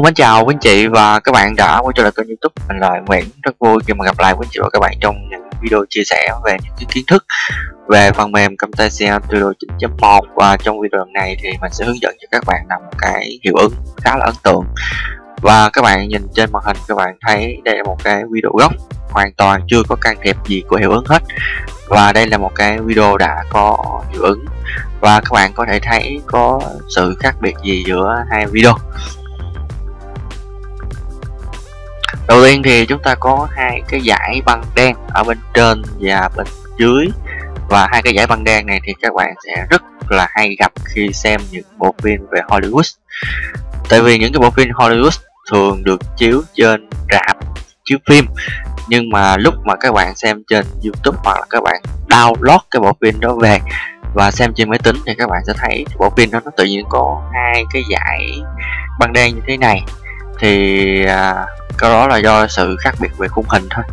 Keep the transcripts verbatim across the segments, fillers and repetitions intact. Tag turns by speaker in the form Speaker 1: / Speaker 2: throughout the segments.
Speaker 1: mến chào quý anh chị và các bạn đã quay trở lại kênh YouTube. Mình là Nguyễn, rất vui khi mà gặp lại quý anh chị và các bạn trong những video chia sẻ về những cái kiến thức về phần mềm Camtasia Studio chín chấm một. Và trong video này thì mình sẽ hướng dẫn cho các bạn làm một cái hiệu ứng khá là ấn tượng. Và các bạn nhìn trên màn hình, các bạn thấy đây là một cái video gốc hoàn toàn chưa có can thiệp gì của hiệu ứng hết, và đây là một cái video đã có hiệu ứng. Và các bạn có thể thấy có sự khác biệt gì giữa hai video. Đầu tiên thì chúng ta có hai cái dải băng đen ở bên trên và bên dưới, và hai cái dải băng đen này thì các bạn sẽ rất là hay gặp khi xem những bộ phim về Hollywood. Tại vì những cái bộ phim Hollywood thường được chiếu trên rạp chiếu phim, nhưng mà lúc mà các bạn xem trên YouTube hoặc là các bạn download cái bộ phim đó về và xem trên máy tính thì các bạn sẽ thấy bộ phim đó nó tự nhiên có hai cái dải băng đen như thế này. Thì à, cái đó là do sự khác biệt về khung hình thôi.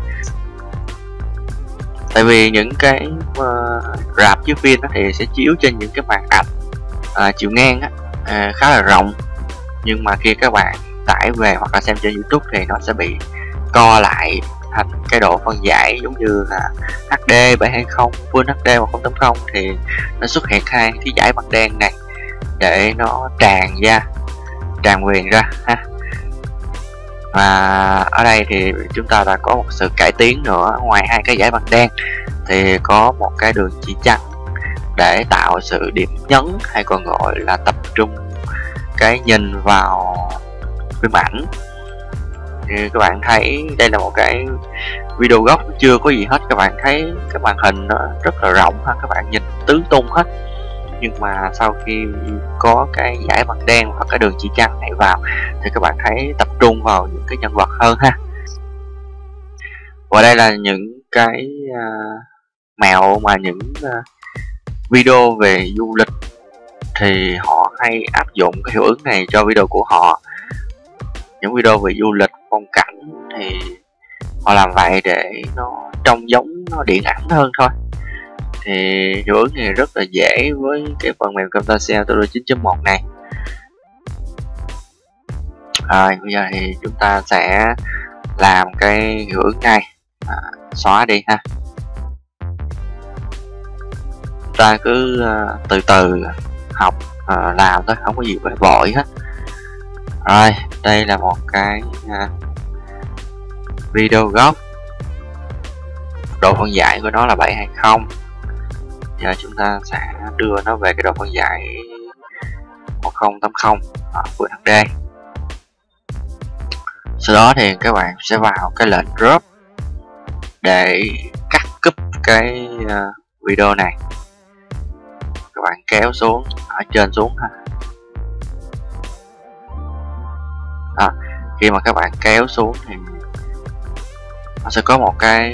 Speaker 1: Tại vì những cái uh, rạp chiếu phim đó thì sẽ chiếu trên những cái màn ảnh uh, chiều ngang á, uh, khá là rộng, nhưng mà khi các bạn tải về hoặc là xem trên YouTube thì nó sẽ bị co lại thành cái độ phân giải giống như là hát đê bảy hai không, Full hát đê một không tám không, thì nó xuất hiện hai cái dải băng đen này để nó tràn ra, tràn viền ra ha. Và ở đây thì chúng ta đã có một sự cải tiến nữa. Ngoài hai cái dải băng đen thì có một cái đường chỉ trắng để tạo sự điểm nhấn, hay còn gọi là tập trung cái nhìn vào phim ảnh. Thì các bạn thấy đây là một cái video gốc chưa có gì hết. Các bạn thấy cái màn hình nó rất là rộng ha, các bạn nhìn tứ tung hết. Nhưng mà sau khi có cái dải băng đen hoặc cái đường chỉ trắng này vào thì các bạn thấy tập trung vào những cái nhân vật hơn ha. Và đây là những cái uh, mẹo mà những uh, video về du lịch thì họ hay áp dụng cái hiệu ứng này cho video của họ. Những video về du lịch phong cảnh thì họ làm vậy để nó trông giống nó điện ảnh hơn thôi. Thì hiệu ứng này rất là dễ với cái phần mềm Camtasia Studio chín chấm một này. Rồi bây giờ thì chúng ta sẽ làm cái hiệu ứng này, à, xóa đi ha. Chúng ta cứ uh, từ từ học uh, làm thôi, không có gì phải vội hết. Rồi đây là một cái uh, video gốc, độ phân giải của nó là bảy hai không. Giờ chúng ta sẽ đưa nó về cái độ phân giải một không tám không ở Full hát đê. Sau đó thì các bạn sẽ vào cái lệnh drop để cắt cúp cái video này. Các bạn kéo xuống ở trên xuống ha. À, khi mà các bạn kéo xuống thì nó sẽ có một cái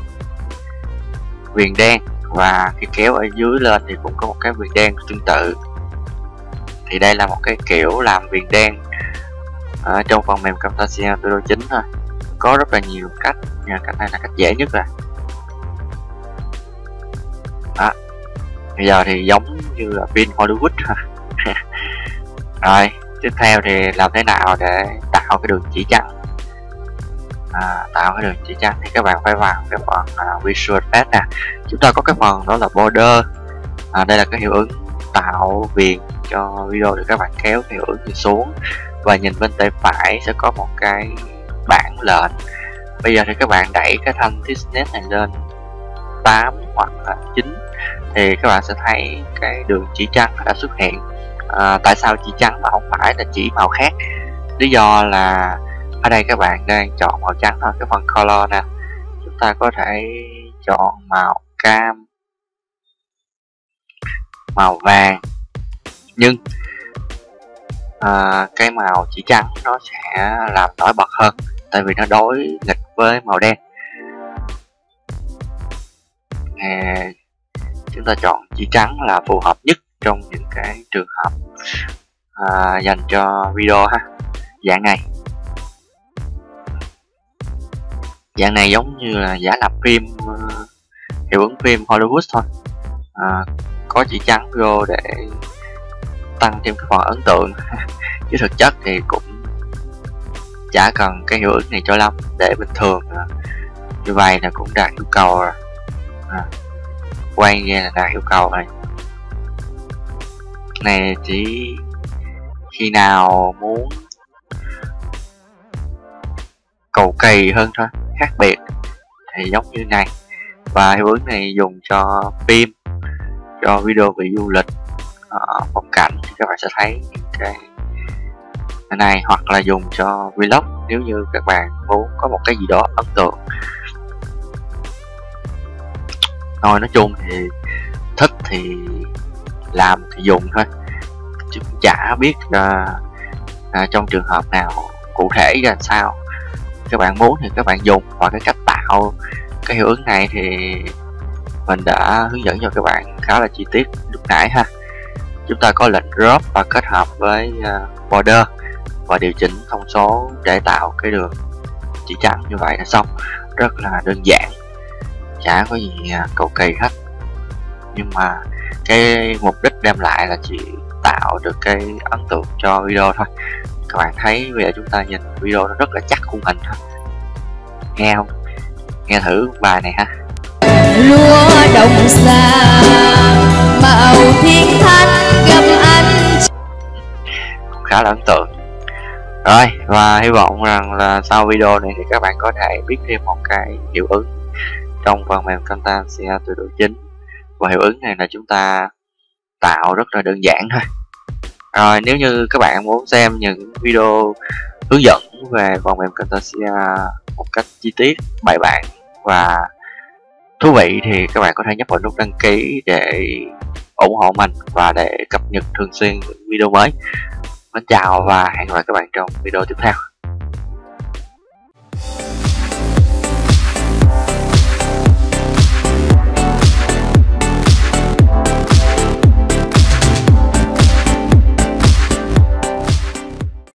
Speaker 1: viền đen, và khi kéo ở dưới lên thì cũng có một cái viền đen tương tự. Thì đây là một cái kiểu làm viền đen ở trong phần mềm Camtasia Studio chín thôi. Có rất là nhiều cách, nhưng cách này là cách dễ nhất rồi. Đó. Bây giờ thì giống như là phim Hollywood. Rồi tiếp theo thì làm thế nào để tạo cái đường chỉ trắng. À, tạo cái đường chỉ trắng thì các bạn phải vào cái phần uh, Visual Effects nè. Chúng ta có cái phần đó là border. À, đây là cái hiệu ứng tạo viền cho video để các bạn kéo cái hiệu ứng này xuống, và nhìn bên tay phải sẽ có một cái bảng lệnh. Bây giờ thì các bạn đẩy cái thanh thickness này lên tám hoặc là chín thì các bạn sẽ thấy cái đường chỉ trắng đã xuất hiện. À, tại sao chỉ trắng mà không phải là chỉ màu khác? Lý do là ở đây các bạn đang chọn màu trắng thôi. Cái phần color nè, chúng ta có thể chọn màu cam, màu vàng, nhưng à, cái màu chỉ trắng nó sẽ làm nổi bật hơn, tại vì nó đối nghịch với màu đen. À, chúng ta chọn chỉ trắng là phù hợp nhất trong những cái trường hợp à, dành cho video ha. Dạng này dạng này giống như là giả lập phim, uh, hiệu ứng phim Hollywood thôi. À, có chỉ trắng vô để tăng thêm cái phần ấn tượng chứ thực chất thì cũng chả cần cái hiệu ứng này cho lắm, để bình thường như vậy là cũng đạt yêu cầu rồi. À, quay nghe là đạt yêu cầu này. Này chỉ khi nào muốn cầu kỳ hơn thôi, khác biệt thì giống như này. Và hiệu ứng này dùng cho phim, cho video về du lịch, uh, phong cảnh thì các bạn sẽ thấy cái này, hoặc là dùng cho vlog nếu như các bạn muốn có một cái gì đó ấn tượng. Thôi nói chung thì thích thì làm thì dùng thôi, chứ chả biết uh, uh, trong trường hợp nào cụ thể ra sao. Các bạn muốn thì các bạn dùng, và cái cách tạo cái hiệu ứng này thì mình đã hướng dẫn cho các bạn khá là chi tiết lúc nãy ha. Chúng ta có lệnh crop và kết hợp với uh, border và điều chỉnh thông số để tạo cái đường chỉ trắng như vậy là xong. Rất là đơn giản, chả có gì uh, cầu kỳ hết. Nhưng mà cái mục đích đem lại là chỉ tạo được cái ấn tượng cho video thôi. Các bạn thấy bây giờ chúng ta nhìn video nó rất là chắc khung hình thôi. Nghe không? Nghe thử bài này ha.
Speaker 2: Lúa đồng xa màu thiên thanh gặp anh,
Speaker 1: cũng khá là ấn tượng. Rồi, và hy vọng rằng là sau video này thì các bạn có thể biết thêm một cái hiệu ứng trong phần mềm Camtasia từ độ chín. Và hiệu ứng này là chúng ta tạo rất là đơn giản thôi. Rồi, nếu như các bạn muốn xem những video hướng dẫn về phần mềm Camtasia một cách chi tiết, bài bản và thú vị thì các bạn có thể nhấp vào nút đăng ký để ủng hộ mình và để cập nhật thường xuyên những video mới. Mến chào và hẹn gặp lại các bạn trong video tiếp theo.